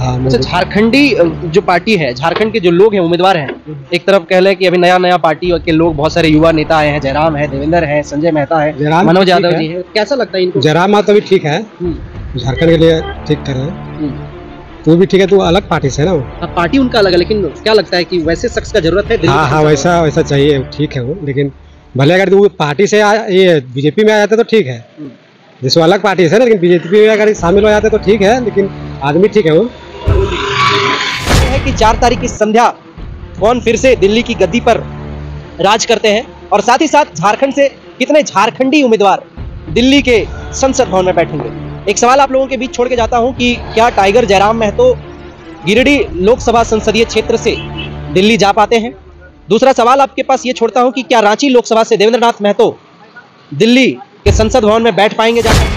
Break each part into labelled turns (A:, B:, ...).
A: हाँ,
B: अच्छा, झारखंडी जो पार्टी है, झारखंड के जो लोग हैं, उम्मीदवार हैं, एक तरफ कह लें कि अभी नया नया पार्टी के लोग, बहुत सारे युवा नेता आए हैं, जयराम है, देवेंद्र है, संजय मेहता है, मनोज यादव जी है, कैसा लगता है इनको?
A: जयराम तो भी ठीक है, झारखंड के लिए ठीक कर रहे हैं। तू भी ठीक है, तू अलग पार्टी से है ना।
B: हाँ, पार्टी उनका अलग है, लेकिन क्या लगता है कि वैसे शख्स का जरूरत है?
A: हाँ हाँ, वैसा चाहिए, ठीक है वो। लेकिन भले अगर तू पार्टी से ये बीजेपी में आ जाते तो ठीक है, जिसको अलग पार्टी से ना, लेकिन बीजेपी में अगर शामिल हो जाते तो ठीक है, लेकिन आदमी ठीक है वो।
B: है कि 4 तारीख की संध्या कौन फिर से दिल्ली की गद्दी पर राज करते हैं, और साथ ही साथ झारखंड से कितने झारखंडी उम्मीदवार दिल्ली के संसद भवन में बैठेंगे। एक सवाल आप लोगों के बीच छोड़ के जाता हूं कि क्या टाइगर जयराम महतो गिरिडीह लोकसभा संसदीय क्षेत्र से दिल्ली जा पाते हैं? दूसरा सवाल आपके पास ये छोड़ता हूं कि क्या रांची लोकसभा से देवेंद्र नाथ महतो दिल्ली के संसद भवन में बैठ पाएंगे जाकर?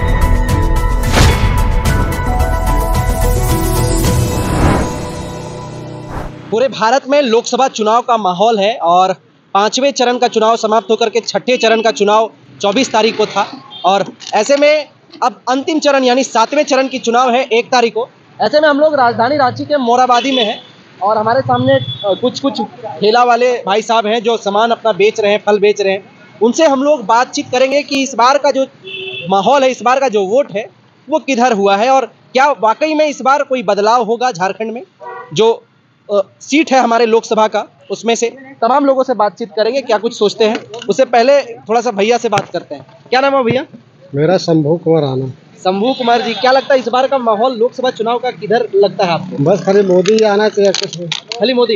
B: पूरे भारत में लोकसभा चुनाव का माहौल है और 5वें चरण का चुनाव समाप्त होकर के 6ठे चरण का चुनाव 24 तारीख को था, और ऐसे में अब अंतिम चरण यानी 7वें चरण की चुनाव है 1 तारीख को। ऐसे में हम लोग राजधानी रांची के मोराबादी में हैं और हमारे सामने कुछ ठेला वाले भाई साहब हैं जो सामान अपना बेच रहे हैं, फल बेच रहे हैं। उनसे हम लोग बातचीत करेंगे कि इस बार का जो माहौल है, इस बार का जो वोट है वो किधर हुआ है, और क्या वाकई में इस बार कोई बदलाव होगा झारखंड में। जो सीट है हमारे लोकसभा का, उसमें से तमाम लोगों से बातचीत करेंगे, क्या कुछ सोचते हैं। उससे पहले थोड़ा सा भैया से बात करते हैं। क्या नाम है भैया?
A: मेरा शंभू कुमार आना।
B: शंभू कुमार जी, क्या लगता है इस बार का माहौल लोकसभा चुनाव का किधर लगता है आपको?
A: बस खाली मोदी आना चाहिए,
B: खाली मोदी।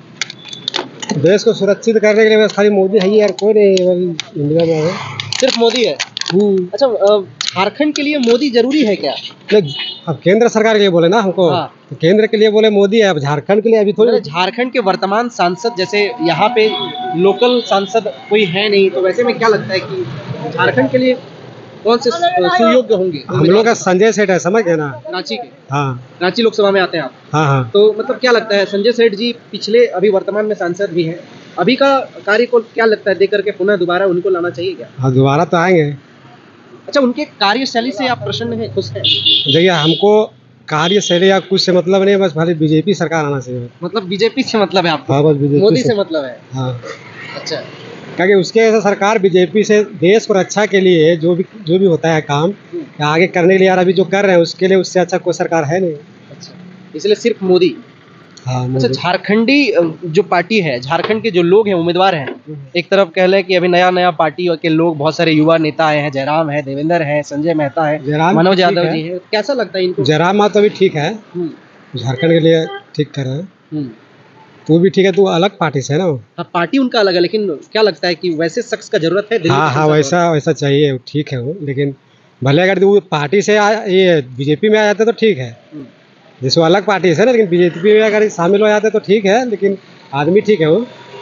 A: देश को सुरक्षित करने के लिए बस खाली मोदी है यार, कोई नहीं इंडिया में है,
B: सिर्फ मोदी है। अच्छा, झारखंड के लिए मोदी जरूरी है क्या?
A: अब केंद्र सरकार के लिए बोले ना हमको।
B: हाँ।
A: तो केंद्र के लिए बोले मोदी है, अब झारखंड के लिए अभी थोड़ी।
B: झारखंड के वर्तमान सांसद, जैसे यहाँ पे लोकल सांसद कोई है नहीं, तो वैसे में क्या लगता है कि झारखंड के लिए कौन से सुयोग्य होंगे?
A: हम लोग का संजय सेठ है, समझ गए ना,
B: रांची के।
A: हाँ,
B: रांची लोकसभा में आते हैं आप।
A: हाँ हाँ।
B: तो मतलब क्या लगता है, संजय सेठ जी पिछले अभी वर्तमान में सांसद भी हैं, अभी का कार्य को क्या लगता है, देख करके पुनः दोबारा उनको लाना चाहिए क्या?
A: हाँ, दोबारा तो आएंगे।
B: अच्छा, उनके कार्यशैली से आप प्रसन्न हैं, खुश हैं?
A: देखिए, हमको कार्यशैली या कुछ से मतलब नहीं है, बस खाली बीजेपी सरकार आना चाहिए।
B: मतलब बीजेपी से मतलब है आपको?
A: हाँ, बस बीजेपी
B: मोदी से मतलब है।
A: हाँ।
B: अच्छा,
A: क्योंकि उसके ऐसा सरकार बीजेपी से देश को रक्षा के लिए जो भी होता है काम या आगे करने के लिए, यार अभी जो कर रहे हैं उसके लिए उससे अच्छा कोई सरकार है नहीं।
B: अच्छा, इसलिए सिर्फ मोदी।
A: हाँ।
B: अच्छा, झारखंडी जो पार्टी है, झारखंड के जो लोग हैं, उम्मीदवार हैं, एक तरफ कह लें कि अभी नया नया पार्टी के लोग, बहुत सारे युवा नेता आए हैं, जयराम है, देवेंद्र है, संजय मेहता है, मनोज यादव जी है, कैसा लगता है इनको?
A: जयराम तो भी ठीक है, झारखंड के लिए ठीक कर रहे हैं। तू भी ठीक है, तू अलग पार्टी से है ना।
B: हाँ, पार्टी उनका अलग है, लेकिन क्या लगता है कि वैसे शख्स का जरूरत है?
A: हाँ हाँ, वैसा चाहिए, ठीक है वो। लेकिन भले अगर तू पार्टी से ये बीजेपी में आ जाते तो ठीक है, जिसको अलग पार्टी से ना, लेकिन बीजेपी में अगर शामिल हो जाते तो ठीक है, लेकिन आदमी ठीक है वो।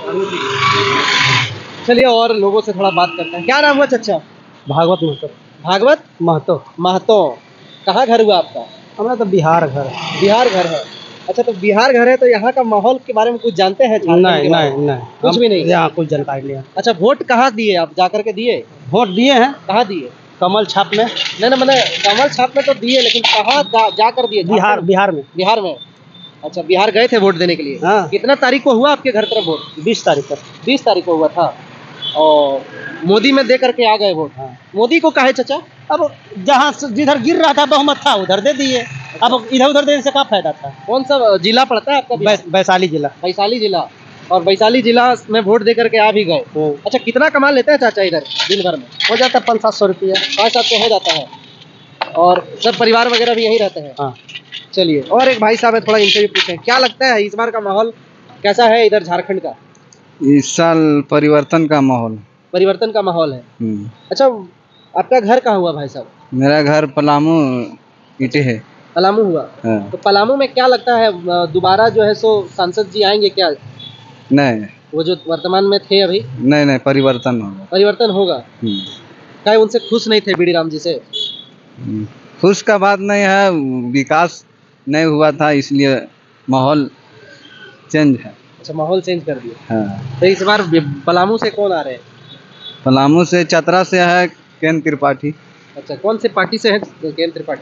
B: चलिए और लोगों से थोड़ा बात करते हैं। क्या नाम हुआ चाचा?
A: भागवत महतो।
B: भागवत महतो। कहाँ घर हुआ आपका?
A: हमारा तो बिहार घर।
B: बिहार घर है। अच्छा, तो बिहार घर है तो यहाँ का माहौल के बारे में कुछ जानते हैं?
A: नहीं,
B: कुछ भी नहीं,
A: यहाँ कुछ जानकारी नहीं।
B: अच्छा, वोट कहाँ दिए आप? जा करके दिए?
A: वोट दिए हैं।
B: कहाँ दिए?
A: कमल छाप में।
B: नहीं, मैंने कमल छाप में तो दिए, लेकिन कहाँ जाकर दिए?
A: बिहार में।
B: अच्छा, बिहार गए थे वोट देने के लिए?
A: हाँ।
B: कितना तारीख को हुआ आपके घर तरफ वोट?
A: 20 तारीख को।
B: 20 तारीख को हुआ था, और मोदी में दे करके आ गए वोट।
A: हाँ।
B: मोदी को काहे चाचा?
A: अब जहाँ जिधर गिर रहा था बहुमत था उधर दे दिए, अब इधर उधर देने से क्या फायदा था।
B: कौन सा जिला पड़ता है आपका?
A: वैशाली जिला।
B: वैशाली जिला। और वैशाली जिला में वोट दे करके आ भी गए। अच्छा, कितना कमा लेते हैं चाचा इधर दिन भर में?
A: हो जाता है 500-700 रुपया।
B: 500-700 हो जाता है, और सब परिवार वगैरह भी यहीं रहते हैं?
A: हाँ।
B: चलिए, और एक भाई साहब है, थोड़ा इनसे भी पूछें, क्या लगता है इस बार का माहौल कैसा है इधर झारखंड का?
C: इस साल परिवर्तन का माहौल है।
B: अच्छा, आपका घर कहाँ हुआ भाई साहब?
C: मेरा घर पलामू ईटे है।
B: पलामू हुआ।
C: हाँ।
B: तो पलामू में क्या लगता है, दोबारा जो है सो सांसद जी आएंगे क्या?
C: नहीं,
B: वो जो वर्तमान में थे अभी?
C: नहीं, परिवर्तन
B: होगा। क्या उनसे खुश नहीं थे बीडी राम जी से?
C: खुश का बात नहीं है, विकास नहीं हुआ था इसलिए माहौल चेंज है।
B: अच्छा, माहौल चेंज कर दिया।
C: हाँ।
B: तो इस बार पलामू से कौन आ रहे हैं?
C: पलामू से, चतरा से है केन त्रिपाठी।
B: अच्छा, कौन से पार्टी से है केन त्रिपाठी?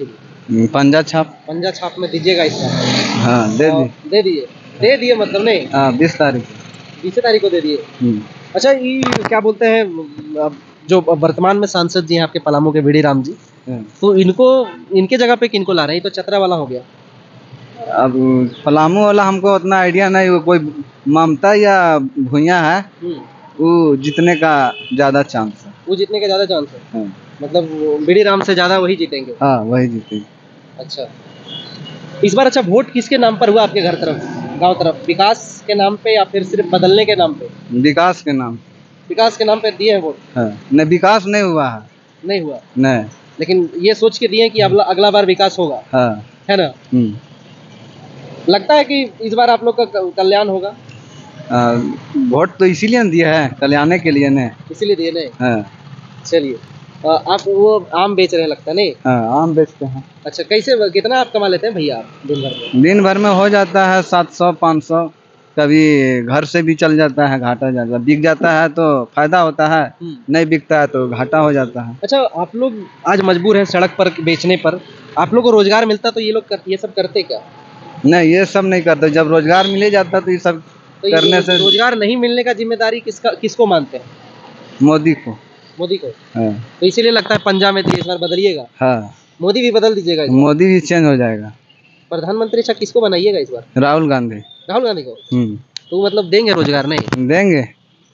C: पंजा छाप।
B: पंजा छाप में दीजिएगा इस बार?
C: हाँ
B: दे दिए मतलब नहीं?
C: हाँ 20 तारीख
B: 20 तारीख को दे दिए। अच्छा, ये क्या बोलते हैं, अब जो वर्तमान में सांसद जी हैं आपके पलामू के बीडी राम जी, तो इनके जगह पे किनको ला रहे हैं? ये तो चतरा वाला हो गया।
C: अब पलामू वाला हमको उतना आइडिया नहीं, वो कोई ममता या भूया है, वो जीतने का ज्यादा चांस है।
B: वो जीतने का ज्यादा चांस है?
C: हाँ।
B: मतलब बीडी राम से ज्यादा वही जीतेंगे?
C: हाँ वही जीतेंगे।
B: अच्छा, इस बार अच्छा वोट किसके नाम पर हुआ आपके घर तरफ, गांव तरफ? विकास के नाम पे या फिर सिर्फ बदलने के नाम पे?
C: विकास के नाम।
B: विकास के नाम पे दिए हैं वोट?
C: हाँ। नहीं, विकास नहीं हुआ है।
B: नहीं हुआ?
C: नहीं,
B: लेकिन ये सोच के दिए कि अगला बार विकास होगा।
C: हाँ।
B: है ना? लगता है कि इस बार आप लोग का कल्याण होगा?
C: वोट तो इसीलिए दिया है, कल्याण के लिए नहीं।
B: इसीलिए दिए नहीं?
C: हाँ।
B: चलिए, आप वो आम बेच रहे हैं लगता है, नहीं?
C: हाँ, आम बेचते हैं।
B: अच्छा, कैसे कितना आप कमा लेते हैं भैया आप दिन भर में?
C: दिन भर में हो जाता है 700-500, कभी घर से भी चल जाता है, घाटा जाता है। बिक जाता है तो फायदा होता है, नहीं बिकता है तो घाटा हो जाता है।
B: अच्छा, आप लोग आज मजबूर हैं सड़क पर बेचने पर, आप लोग को रोजगार मिलता तो ये लोग ये सब करते क्या?
C: नहीं, ये सब नहीं करते। जब रोजगार मिले जाता तो ये सब करने से।
B: रोजगार नहीं मिलने का जिम्मेदारी किसको मानते हैं?
C: मोदी को।
B: मोदी को?
C: हाँ।
B: तो इसीलिए लगता है पंजा में इस बार बदलिएगा?
C: हाँ।
B: मोदी भी बदल दीजिएगा?
C: मोदी भी चेंज हो जाएगा।
B: प्रधानमंत्री अच्छा किसको बनाइएगा इस बार?
C: राहुल गांधी।
B: राहुल गांधी को? तो मतलब देंगे रोजगार? नहीं
C: देंगे,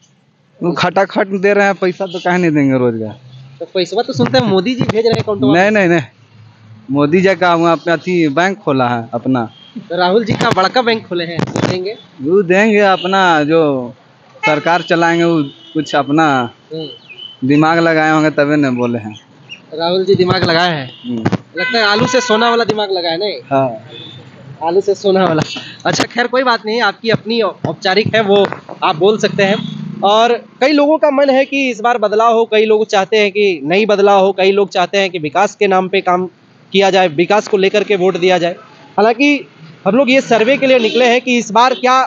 C: वो खटाखट दे रहे हैं पैसा, तो काहे नहीं देंगे रोजगार?
B: तो पैसा तो सुनते हैं मोदी जी भेज रहे हैं अकाउंट में।
C: नहीं, मोदी जी का वहाँ पे अथी बैंक खोला है अपना।
B: तो राहुल जी का बड़का बैंक खोले हैं, देंगे?
C: वो देंगे, अपना जो सरकार चलाएंगे वो कुछ अपना दिमाग लगाए होंगे तभी न बोले हैं।
B: राहुल जी दिमाग लगाए हैं? लगता है आलू से सोना वाला दिमाग लगाए, नहीं?
C: हाँ।
B: आलू से सोना वाला। अच्छा, खैर कोई बात नहीं, आपकी अपनी औपचारिक है, वो आप बोल सकते हैं। और कई लोगों का मन है कि इस बार बदलाव हो, कई लोग चाहते हैं कि नहीं बदलाव हो, कई लोग चाहते हैं कि विकास के नाम पे काम किया जाए, विकास को लेकर के वोट दिया जाए। हालांकि हम लोग ये सर्वे के लिए निकले हैं कि इस बार क्या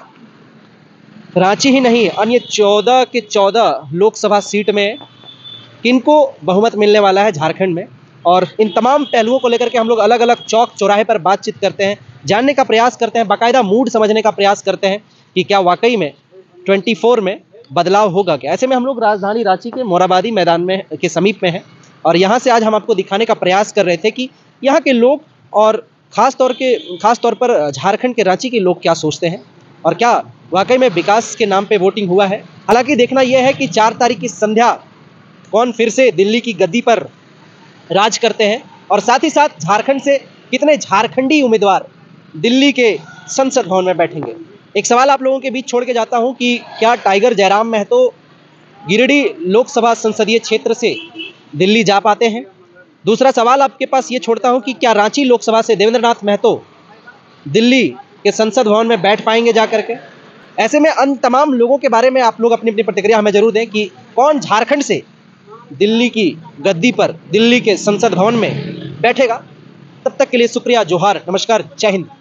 B: रांची ही नहीं, अन्य 14 के 14 लोकसभा सीट में किनको बहुमत मिलने वाला है झारखंड में। और इन तमाम पहलुओं को लेकर के हम लोग अलग अलग चौक चौराहे पर बातचीत करते हैं, जानने का प्रयास करते हैं, बाकायदा मूड समझने का प्रयास करते हैं कि क्या वाकई में 24 में बदलाव होगा क्या। ऐसे में हम लोग राजधानी रांची के मोराबादी मैदान में के समीप में हैं और यहाँ से आज हम आपको दिखाने का प्रयास कर रहे थे कि यहाँ के लोग और ख़ास तौर पर झारखंड के रांची के लोग क्या सोचते हैं और क्या वाकई में विकास के नाम पे वोटिंग हुआ है। हालांकि देखना यह है कि 4 तारीख की संध्या कौन फिर से दिल्ली की गद्दी पर राज करते हैं और साथ ही साथ झारखंड से कितने झारखंडी उम्मीदवार दिल्ली के संसद भवन में बैठेंगे। एक सवाल आप लोगों के बीच छोड़ के जाता हूं कि क्या टाइगर जयराम महतो गिरिडीह लोकसभा संसदीय क्षेत्र से दिल्ली जा पाते हैं? दूसरा सवाल आपके पास ये छोड़ता हूं कि क्या रांची लोकसभा से देवेंद्र नाथ महतो दिल्ली के संसद भवन में बैठ पाएंगे जा करके? ऐसे में अन्य तमाम लोगों के बारे में आप लोग अपनी अपनी प्रतिक्रिया हमें जरूर दें कि कौन झारखंड से दिल्ली की गद्दी पर, दिल्ली के संसद भवन में बैठेगा। तब तक के लिए शुक्रिया, जोहार, नमस्कार, जय हिंद।